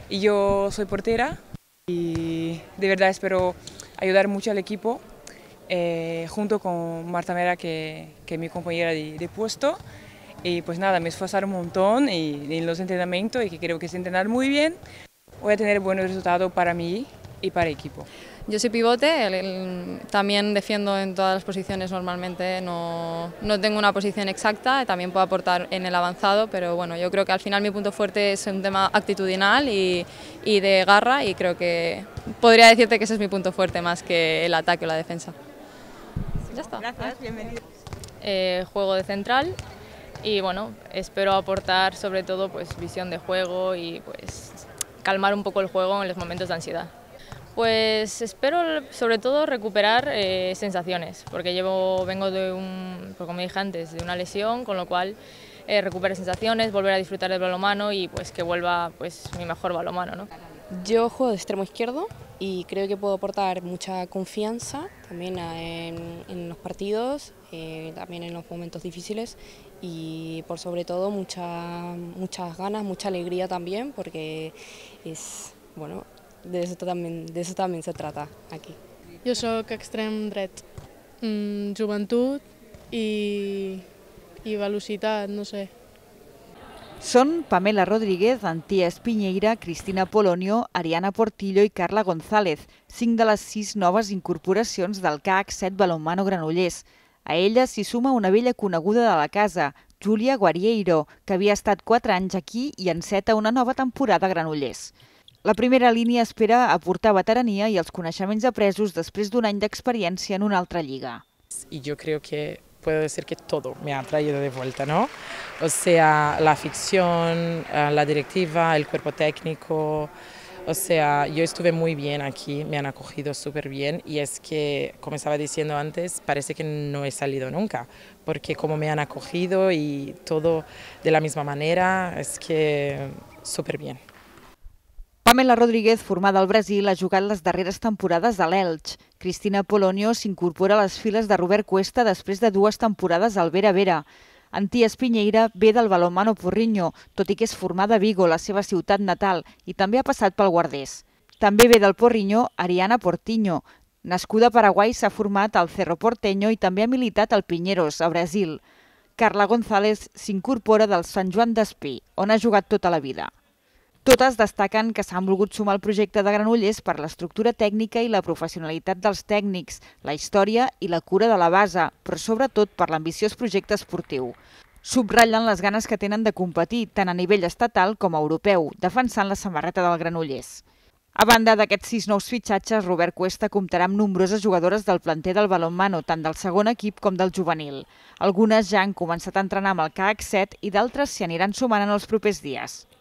y yo soy portera y de verdad espero ayudar mucho al equipo junto con Marta Mera, que es mi compañera de puesto. Y pues nada, me esforzar un montón en los entrenamientos y que creo que se entrenar muy bien. Voy a tener buenos resultados para mí y para el equipo. Yo soy pivote, también defiendo en todas las posiciones normalmente, no tengo una posición exacta, también puedo aportar en el avanzado, pero bueno, yo creo que al final mi punto fuerte es un tema actitudinal y de garra, y creo que podría decirte que ese es mi punto fuerte más que el ataque o la defensa. Ya está. Gracias, bienvenido. Juego de central y bueno, espero aportar sobre todo pues visión de juego y pues calmar un poco el juego en los momentos de ansiedad. Pues espero sobre todo recuperar sensaciones, porque vengo de como dije antes, de una lesión, con lo cual recupero sensaciones, volver a disfrutar del balonmano y pues que vuelva pues mi mejor balonmano, ¿no? Yo juego de extremo izquierdo y creo que puedo aportar mucha confianza también en los partidos, también en los momentos difíciles y por sobre todo muchas ganas, mucha alegría también, porque es, bueno, de eso también se trata aquí. Jo soc extrem dret, joventut i velocitat, no sé. Són Pamela Rodríguez, Antía Espinyeira, Cristina Polonio, Ariana Portillo i Carla González, 5 de les 6 noves incorporacions del CAC 7 Balonmano Granollers. A elles s'hi suma una vella coneguda de la casa, Júlia Guarieiro, que havia estat 4 anys aquí i enceta una nova temporada a Granollers. La primera línia espera aportar veterania i els coneixements apresos després d'un any d'experiència en una altra lliga. Y yo creo que puedo decir que todo me ha traído de vuelta, ¿no? O sea, la afición, la directiva, el cuerpo técnico. O sea, yo estuve muy bien aquí, me han acogido súper bien y es que, como estaba diciendo antes, parece que no he salido nunca, porque como me han acogido y todo de la misma manera, es que súper bien. Pamela Rodríguez, formada al Brasil, ha jugat les darreres temporades a l'Elx. Cristina Polonio s'incorpora a les files de Robert Cuesta després de 2 temporades al Vera Vera. Antía Espinyeira ve del Balonmano Porriño, tot i que és formada a Vigo, la seva ciutat natal, i també ha passat pel Guardés. També ve del Porriño Ariana Portinho. Nascuda a Paraguai, s'ha format al Cerro Porteño i també ha militat al Pinheiros, a Brasil. Carla González s'incorpora del Sant Joan d'Espí, on ha jugat tota la vida. Totes destaquen que s'han volgut sumar al projecte de Granollers per l'estructura tècnica i la professionalitat dels tècnics, la història i la cura de la base, però sobretot per l'ambiciós projecte esportiu. Subratllen les ganes que tenen de competir tant a nivell estatal com europeu, defensant la samarreta del Granollers. A banda d'aquests 6 nous fitxatges, Robert Cuesta comptarà amb nombroses jugadores del planter del balonmano, tant del segon equip com del juvenil. Algunes ja han començat a entrenar amb el CAC 7 i d'altres s'hi aniran sumant en els propers dies.